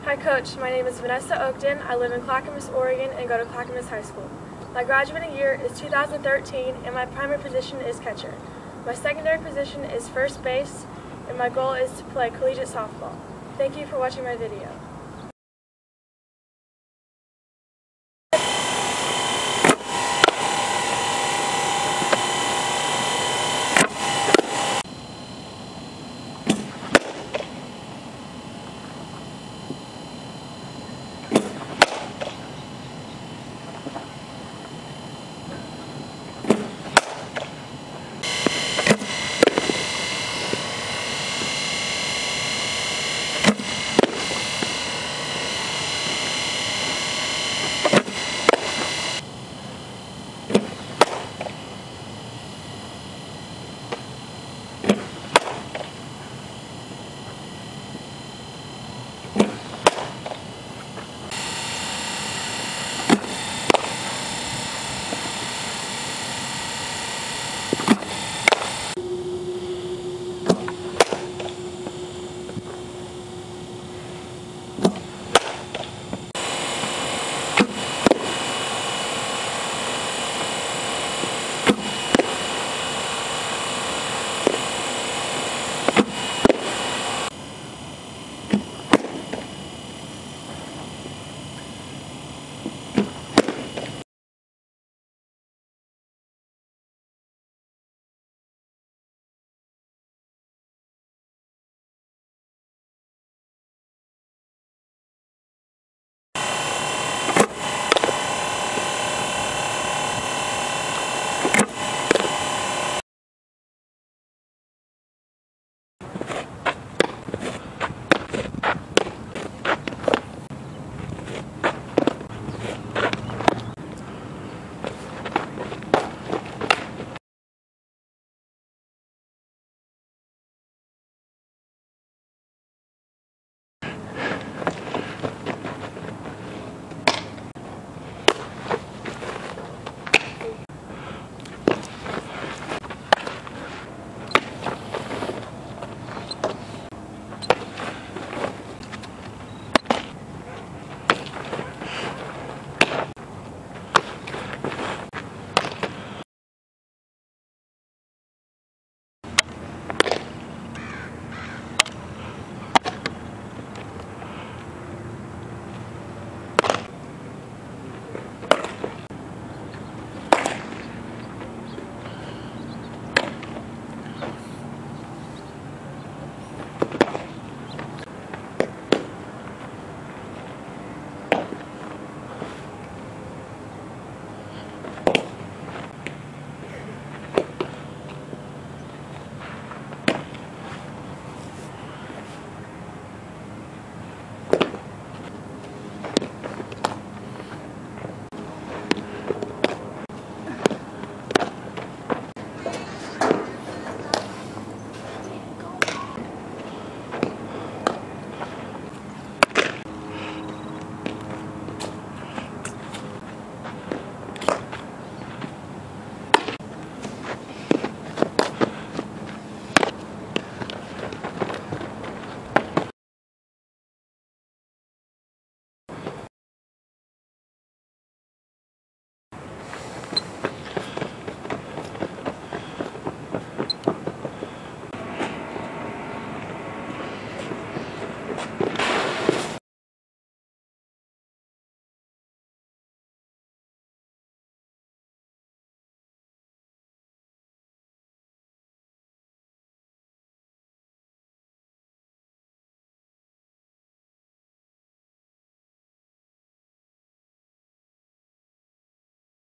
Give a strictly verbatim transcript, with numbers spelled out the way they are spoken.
Hi Coach, my name is Vanessa Oakden. I live in Clackamas, Oregon and go to Clackamas High School. My graduating year is two thousand thirteen and my primary position is catcher. My secondary position is first base and my goal is to play collegiate softball. Thank you for watching my video.